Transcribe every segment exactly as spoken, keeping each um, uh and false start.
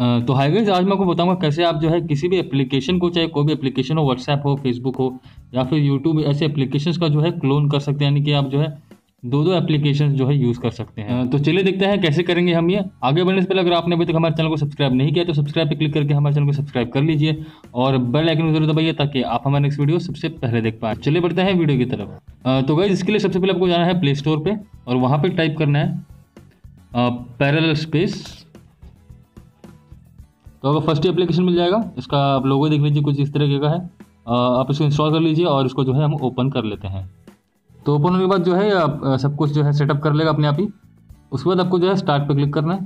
अ, तो hi guys, आज मैं आपको बताऊंगा कैसे आप जो है किसी भी एप्लीकेशन को, चाहे कोई भी एप्लीकेशन हो, व्हाट्सएप हो, फेसबुक हो या फिर यूट्यूब, ऐसे एप्लीकेशंस का जो है क्लोन कर सकते हैं। यानी कि आप जो है दो दो एप्लीकेशन जो है यूज़ कर सकते हैं। अ, तो चलिए देखते हैं कैसे करेंगे हम ये। आगे बढ़ने से पहले अगर आपने अभी तक हमारे चैनल को सब्सक्राइब नहीं किया तो सब्सक्राइब पे क्लिक करके हमारे चैनल को सब्सक्राइब कर लीजिए और बेल आइकन को जरूर दबाइए ताकि आप हमारे नेक्स्ट वीडियो सबसे पहले देख पाएं। चलिए बढ़ते हैं वीडियो की तरफ। अ, तो गाइस, इसके लिए सबसे पहले आपको जाना है प्ले स्टोर पे और वहाँ पे टाइप करना है पैरेलल स्पेस। तो आपको फर्स्ट एप्लीकेशन मिल जाएगा, इसका आप लोगो देख लीजिए, कुछ इस तरीके का है। अ, आप इसको इंस्टॉल कर लीजिए और इसको जो है हम ओपन कर लेते हैं। तो ओपन होने के बाद जो है आप अ, सब कुछ जो है सेटअप कर लेगा अपने आप ही। उसके बाद आपको जो है स्टार्ट पे क्लिक करना है।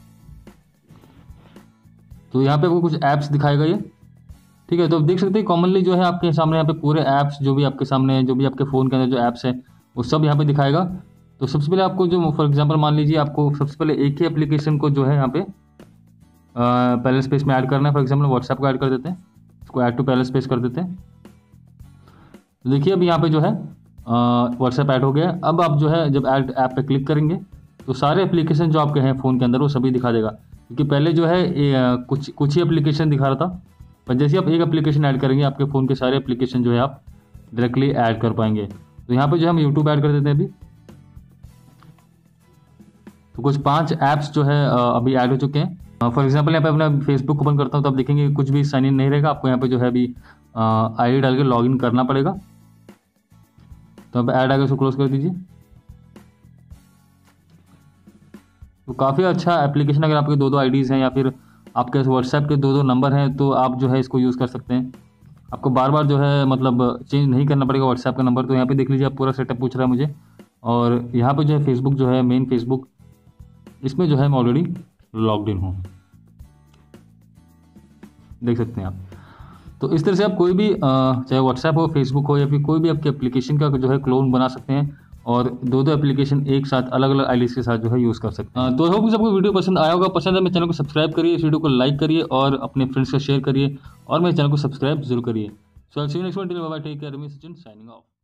तो यहाँ पे आपको कुछ ऐप्स दिखाएगा ये, ठीक है। तो आप देख सकते हैं कॉमनली जो है आपके सामने यहाँ पे पूरे ऐप्स जो भी आपके सामने, जो भी आपके फ़ोन के अंदर जो ऐप्स है वो सब यहाँ पे दिखाएगा। तो सबसे पहले आपको जो, फॉर एग्जांपल मान लीजिए आपको सबसे पहले एक ही एप्लीकेशन को जो है यहाँ पे पैरेलल स्पेस में ऐड करना है। फॉर एग्जांपल व्हाट्सएप को ऐड कर देते हैं, इसको ऐड टू पैरेलल स्पेस कर देते हैं। तो देखिए अब यहाँ पे जो है व्हाट्सएप ऐड हो गया। अब आप जो है जब ऐड ऐप पे क्लिक करेंगे तो सारे एप्लीकेशन जो आपके हैं फ़ोन के अंदर वो सभी दिखा देगा, क्योंकि पहले जो है ये, आ, कुछ कुछ ही एप्लीकेशन दिखा रहा था। पर जैसे आप एक एप्लीकेशन ऐड करेंगे आपके फ़ोन के सारे एप्लीकेशन जो है आप डायरेक्टली ऐड कर पाएंगे। तो यहाँ पे जो हम यूट्यूब ऐड कर देते हैं अभी। तो कुछ पांच ऐप्स जो है अभी ऐड हो चुके हैं। फॉर एग्जांपल यहाँ पे अपना फेसबुक ओपन करता हूँ तो आप देखेंगे कुछ भी साइन इन नहीं रहेगा, आपको यहाँ पे जो है अभी आईडी डाल के लॉग इन करना पड़ेगा। तो अब ऐड आगे उसको क्लोज कर दीजिए। तो काफ़ी अच्छा एप्लीकेशन, अगर आपके दो दो आईडीज़ हैं या फिर आपके व्हाट्सएप के दो दो नंबर हैं तो आप जो है इसको यूज़ कर सकते हैं। आपको बार बार जो है मतलब चेंज नहीं करना पड़ेगा व्हाट्सएप का नंबर। तो यहाँ पे देख लीजिए, आप पूरा सेटअप पूछ रहा है मुझे। और यहाँ पे जो है फेसबुक जो है, मेन फेसबुक, इसमें जो है मैं ऑलरेडी लॉग्ड इन हूँ, देख सकते हैं आप। तो इस तरह से आप कोई भी चाहे व्हाट्सएप हो, फेसबुक हो या फिर कोई भी आपके एप्लीकेशन का जो है क्लोन बना सकते हैं और दो दो एप्लीकेशन एक साथ अलग अलग आईडीज के साथ जो है यूज़ कर सकते हैं। तो आई होप कि सबको वीडियो पसंद आया होगा। पसंद है मेरे चैनल को सब्सक्राइब करिए, इस वीडियो को लाइक करिए और अपने फ्रेंड्स का शेयर करिए और मेरे चैनल को सब्सक्राइब जरूर करिए। So I see you next video, bye bye, take care, me Sachin signing of.